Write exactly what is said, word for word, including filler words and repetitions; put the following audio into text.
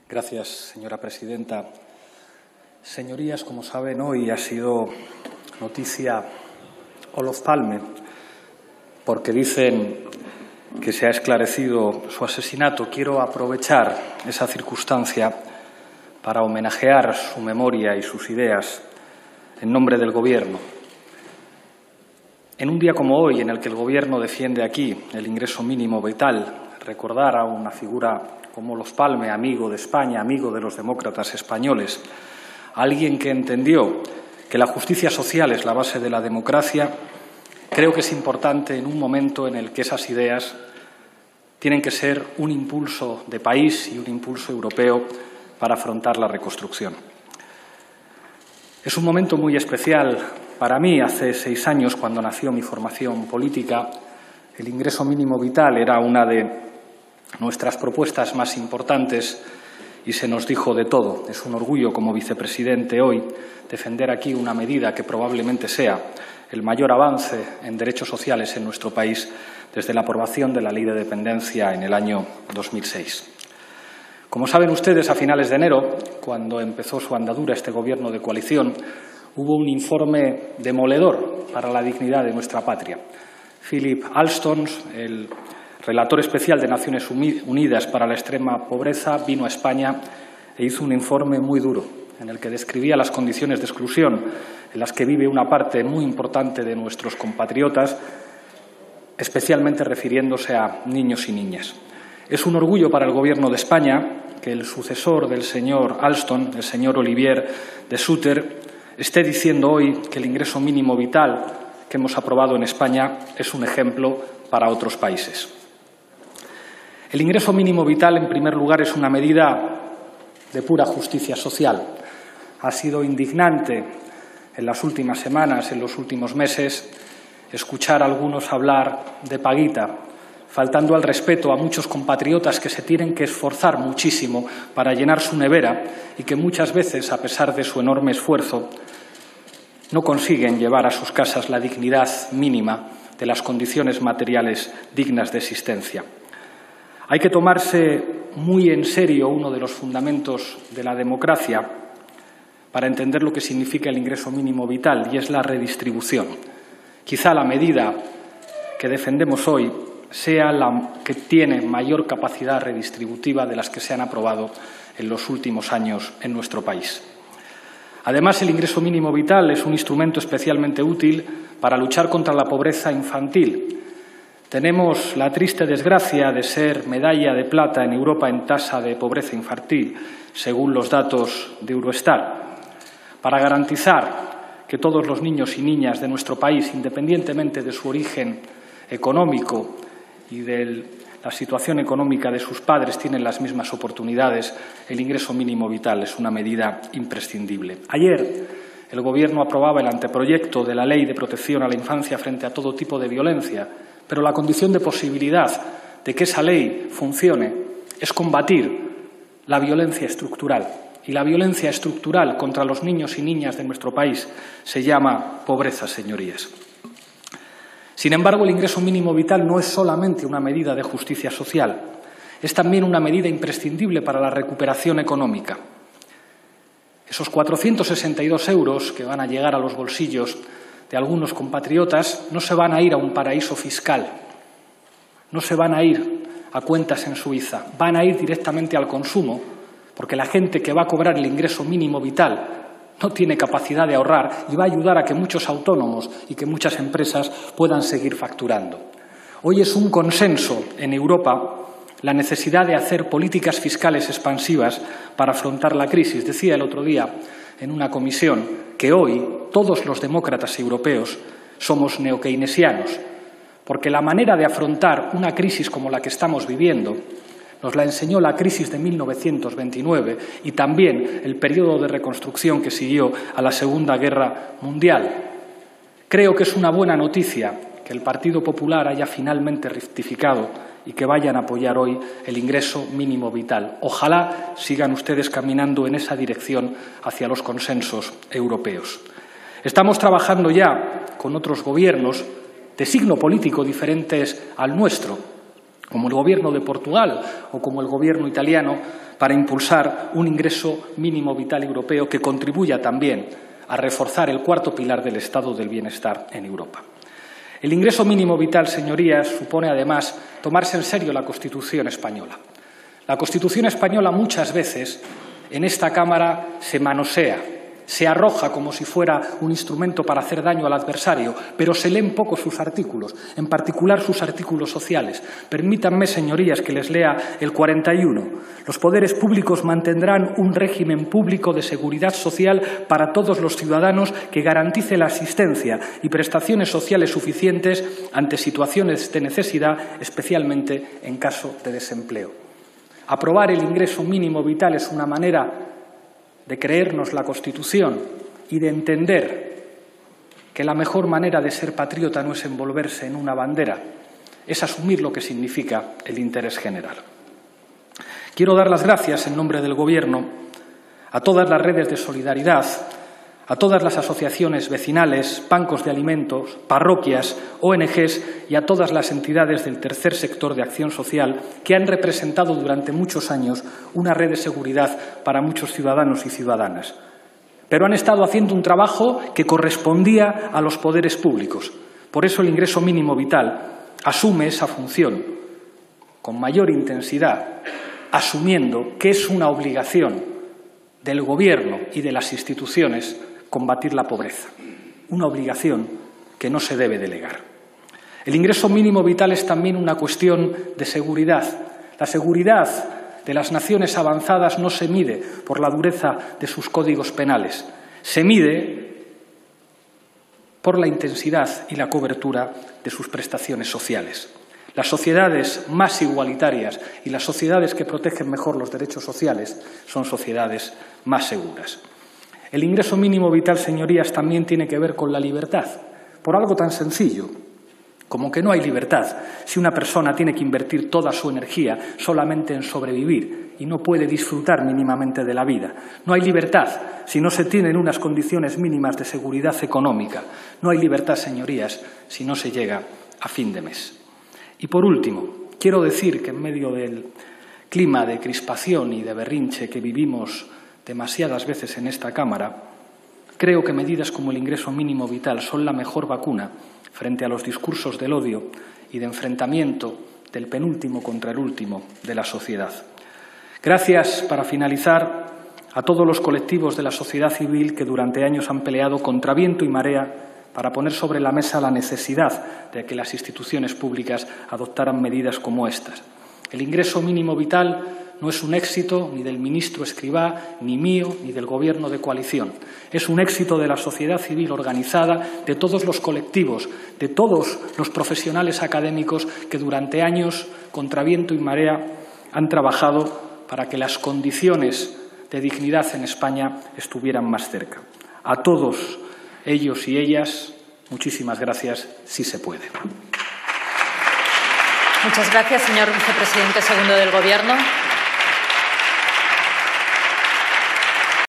Gracias, señora presidenta. Señorías, como saben, hoy ha sido noticia Olof Palme, porque dicen que se ha esclarecido su asesinato. Quiero aprovechar esa circunstancia para homenajear su memoria y sus ideas en nombre del Gobierno. En un día como hoy, en el que el Gobierno defiende aquí el ingreso mínimo vital, recordar a una figura como Olof Palme, amigo de España, amigo de los demócratas españoles, alguien que entendió que la justicia social es la base de la democracia, creo que es importante en un momento en el que esas ideas tienen que ser un impulso de país y un impulso europeo para afrontar la reconstrucción. Es un momento muy especial para mí. Hace seis años, cuando nació mi formación política, el ingreso mínimo vital era una de nuestras propuestas más importantes y se nos dijo de todo. Es un orgullo como vicepresidente hoy defender aquí una medida que probablemente sea el mayor avance en derechos sociales en nuestro país desde la aprobación de la Ley de Dependencia en el año dos mil seis. Como saben ustedes, a finales de enero, cuando empezó su andadura este Gobierno de coalición, hubo un informe demoledor para la dignidad de nuestra patria. Philip Alston, el relator especial de Naciones Unidas para la extrema pobreza, vino a España e hizo un informe muy duro en el que describía las condiciones de exclusión en las que vive una parte muy importante de nuestros compatriotas, especialmente refiriéndose a niños y niñas. Es un orgullo para el Gobierno de España que el sucesor del señor Alston, el señor Olivier de Schutter, esté diciendo hoy que el ingreso mínimo vital que hemos aprobado en España es un ejemplo para otros países. El ingreso mínimo vital, en primer lugar, es una medida de pura justicia social. Ha sido indignante en las últimas semanas, en los últimos meses, escuchar a algunos hablar de paguita, faltando al respeto a muchos compatriotas que se tienen que esforzar muchísimo para llenar su nevera y que muchas veces, a pesar de su enorme esfuerzo, no consiguen llevar a sus casas la dignidad mínima de las condiciones materiales dignas de existencia. Hay que tomarse muy en serio uno de los fundamentos de la democracia para entender lo que significa el ingreso mínimo vital, y es la redistribución. Quizá la medida que defendemos hoy sea la que tiene mayor capacidad redistributiva de las que se han aprobado en los últimos años en nuestro país. Además, el ingreso mínimo vital es un instrumento especialmente útil para luchar contra la pobreza infantil. Tenemos la triste desgracia de ser medalla de plata en Europa en tasa de pobreza infantil, según los datos de Eurostat. Para garantizar que todos los niños y niñas de nuestro país, independientemente de su origen económico y de la situación económica de sus padres, tienen las mismas oportunidades, el ingreso mínimo vital es una medida imprescindible. Ayer, el Gobierno aprobaba el anteproyecto de la Ley de Protección a la Infancia frente a todo tipo de violencia, pero la condición de posibilidad de que esa ley funcione es combatir la violencia estructural. Y la violencia estructural contra los niños y niñas de nuestro país se llama pobreza, señorías. Sin embargo, el ingreso mínimo vital no es solamente una medida de justicia social, es también una medida imprescindible para la recuperación económica. Esos cuatrocientos sesenta y dos euros que van a llegar a los bolsillos de algunos compatriotas no se van a ir a un paraíso fiscal, no se van a ir a cuentas en Suiza, van a ir directamente al consumo, porque la gente que va a cobrar el ingreso mínimo vital no tiene capacidad de ahorrar y va a ayudar a que muchos autónomos y que muchas empresas puedan seguir facturando. Hoy es un consenso en Europa la necesidad de hacer políticas fiscales expansivas para afrontar la crisis. Decía el otro día en una comisión que hoy todos los demócratas europeos somos neokeynesianos, porque la manera de afrontar una crisis como la que estamos viviendo nos la enseñó la crisis de mil novecientos veintinueve y también el periodo de reconstrucción que siguió a la Segunda Guerra Mundial. Creo que es una buena noticia que el Partido Popular haya finalmente rectificado y que vayan a apoyar hoy el ingreso mínimo vital. Ojalá sigan ustedes caminando en esa dirección hacia los consensos europeos. Estamos trabajando ya con otros gobiernos de signo político diferentes al nuestro, como el Gobierno de Portugal o como el Gobierno italiano, para impulsar un ingreso mínimo vital europeo que contribuya también a reforzar el cuarto pilar del estado del bienestar en Europa. El ingreso mínimo vital, señorías, supone además tomarse en serio la Constitución española. La Constitución española muchas veces en esta Cámara se manosea, se arroja como si fuera un instrumento para hacer daño al adversario, pero se leen poco sus artículos, en particular sus artículos sociales. Permítanme, señorías, que les lea el cuarenta y uno. Los poderes públicos mantendrán un régimen público de seguridad social para todos los ciudadanos que garantice la asistencia y prestaciones sociales suficientes ante situaciones de necesidad, especialmente en caso de desempleo. Aprobar el ingreso mínimo vital es una manera de creernos la Constitución y de entender que la mejor manera de ser patriota no es envolverse en una bandera, es asumir lo que significa el interés general. Quiero dar las gracias en nombre del Gobierno a todas las redes de solidaridad, a todas las asociaciones vecinales, bancos de alimentos, parroquias, O N Ges y a todas las entidades del tercer sector de acción social que han representado durante muchos años una red de seguridad para muchos ciudadanos y ciudadanas. Pero han estado haciendo un trabajo que correspondía a los poderes públicos. Por eso el ingreso mínimo vital asume esa función con mayor intensidad, asumiendo que es una obligación del Gobierno y de las instituciones combatir la pobreza, una obligación que no se debe delegar. El ingreso mínimo vital es también una cuestión de seguridad. La seguridad de las naciones avanzadas no se mide por la dureza de sus códigos penales, se mide por la intensidad y la cobertura de sus prestaciones sociales. Las sociedades más igualitarias y las sociedades que protegen mejor los derechos sociales son sociedades más seguras. El ingreso mínimo vital, señorías, también tiene que ver con la libertad, por algo tan sencillo como que no hay libertad si una persona tiene que invertir toda su energía solamente en sobrevivir y no puede disfrutar mínimamente de la vida. No hay libertad si no se tienen unas condiciones mínimas de seguridad económica. No hay libertad, señorías, si no se llega a fin de mes. Y por último, quiero decir que en medio del clima de crispación y de berrinche que vivimos demasiadas veces en esta Cámara, creo que medidas como el ingreso mínimo vital son la mejor vacuna frente a los discursos del odio y de enfrentamiento del penúltimo contra el último de la sociedad. Gracias, para finalizar, a todos los colectivos de la sociedad civil que durante años han peleado contra viento y marea para poner sobre la mesa la necesidad de que las instituciones públicas adoptaran medidas como estas. El ingreso mínimo vital no es un éxito ni del ministro Escrivá, ni mío, ni del Gobierno de coalición. Es un éxito de la sociedad civil organizada, de todos los colectivos, de todos los profesionales académicos que durante años, contra viento y marea, han trabajado para que las condiciones de dignidad en España estuvieran más cerca. A todos ellos y ellas, muchísimas gracias, sí se puede. Muchas gracias, señor vicepresidente segundo del Gobierno.